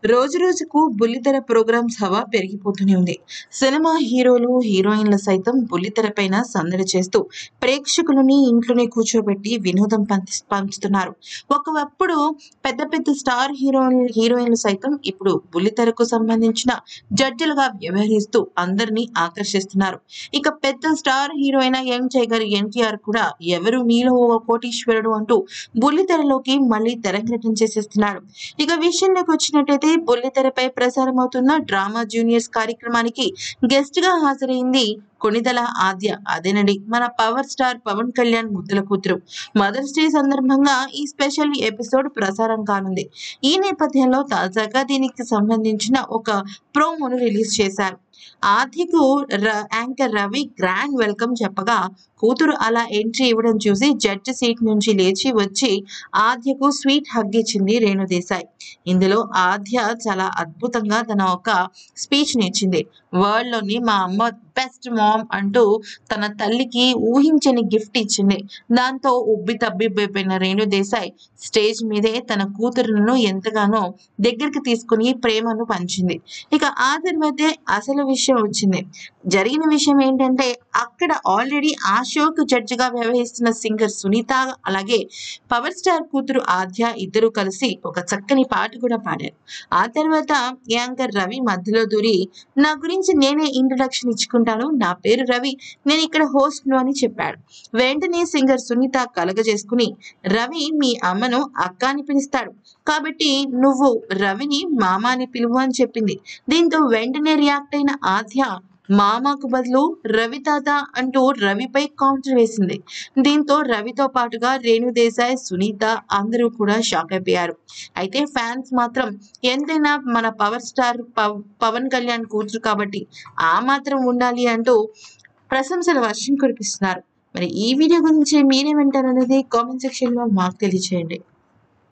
రోజు రోజుకు బుల్లితెర ప్రోగ్రామ్స్ హవా పెరిగిపోతూనే ఉంది. సినిమా హీరోలు, హీరోయిన్లు సైతం బుల్లితెరపైన సందడి చేస్తూ ప్రేక్షకులని ఇంట్లోనే కూర్చోబెట్టి వినోదం పంచుతున్నారు. ఒకప్పుడు పెద్ద పెద్ద స్టార్ హీరోయిన్లు సైతం ఇప్పుడు బుల్లితెరకు సంబంధించిన జడ్జిలుగా వ్యవహరిస్తూ అందరినీ ఆకర్షిస్తున్నారు. ఇక పెద్ద స్టార్ హీరో అయిన యంగ్ టైగర్ ఎన్టీఆర్ కూడా ఎవరు మీలో ఓ కోటీశ్వరుడు అంటూ బుల్లితెరలోకి మళ్ళీ తెరంగేట్రం చేసేస్తున్నాడు. ఇక విషయంలోకి వచ్చినట్టయితే బుల్లితెరపై ప్రసారమవుతున్న డ్రామా జూనియర్స్ కార్యక్రమానికి గెస్ట్ గా హాజరైంది కొణిదెల ఆద్య. అదేనండి మన పవర్ స్టార్ పవన్ కళ్యాణ్ ముద్దుల కూతురు. మదర్స్ డే సందర్భంగా ఈ స్పెషల్ ఎపిసోడ్ ప్రసారం కానుంది. ఈ నేపథ్యంలో తాజాగా దీనికి సంబంధించిన ఒక ప్రోమోను రిలీజ్ చేశారు. ఆద్యకు యాంకర్ రవి గ్రాండ్ వెల్కమ్ చెప్పగా కూతురు అలా ఎంట్రీ ఇవ్వడం చూసి జడ్జి సీట్ నుంచి లేచి వచ్చి ఆద్యకు స్వీట్ హగ్ ఇచ్చింది రేణుదేశాయ్. ఇందులో ఆద్య చాలా అద్భుతంగా తన ఒక స్పీచ్ ఇచ్చింది. వరల్డ్ లోని మా అమ్మ బెస్ట్ మామ్ అంటూ తన తల్లికి ఊహించని గిఫ్ట్ ఇచ్చింది. దాంతో ఉబ్బి తబ్బిబ్బైపోయిన రేణుదేశాయ్ స్టేజ్ మీదే తన కూతురును ఎంతగానో దగ్గరికి తీసుకుని ప్రేమను పంచింది. ఇక ఆ తర్వాతే అసలు విషయం వచ్చింది. జరిగిన విషయం ఏంటంటే అక్కడ ఆల్రెడీ ఆ షోకు జడ్జిగా వ్యవహరిస్తున్న సింగర్ సునీత, అలాగే పవర్ స్టార్ కూతురు ఆద్య ఇద్దరు కలిసి ఒక చక్కని పాట కూడా పాడారు. ఆ తర్వాత యాంకర్ రవి మధ్యలో దూరి నా గురించి నేనే ఇంట్రొడక్షన్ ఇచ్చుకుంటాను, నా పేరు రవి, నేను ఇక్కడ హోస్ట్ ను అని చెప్పాడు. వెంటనే సింగర్ సునీత కలగజేసుకుని రవి మీ అమ్మను అక్క అని పిలుస్తాడు కాబట్టి నువ్వు రవిని మామ అని పిలువు అని చెప్పింది. దీంతో వెంటనే రియాక్ట్ అయిన ఆద్య మామకు బదులు రవి తాత అంటూ రవిపై కౌంటర్ వేసింది. దీంతో రవితో పాటుగా రేణుదేశాయ్, సునీత అందరూ కూడా షాక్ అయిపోయారు. అయితే ఫ్యాన్స్ మాత్రం ఎంతైనా మన పవర్ స్టార్ పవన్ కళ్యాణ్ కూతురు కాబట్టి ఆ మాత్రం ఉండాలి అంటూ ప్రశంసల వర్షం కురిపిస్తున్నారు. మరి ఈ వీడియో గురించి మీరేమంటారు అనేది కామెంట్ సెక్షన్ లో మాకు తెలియచేయండి.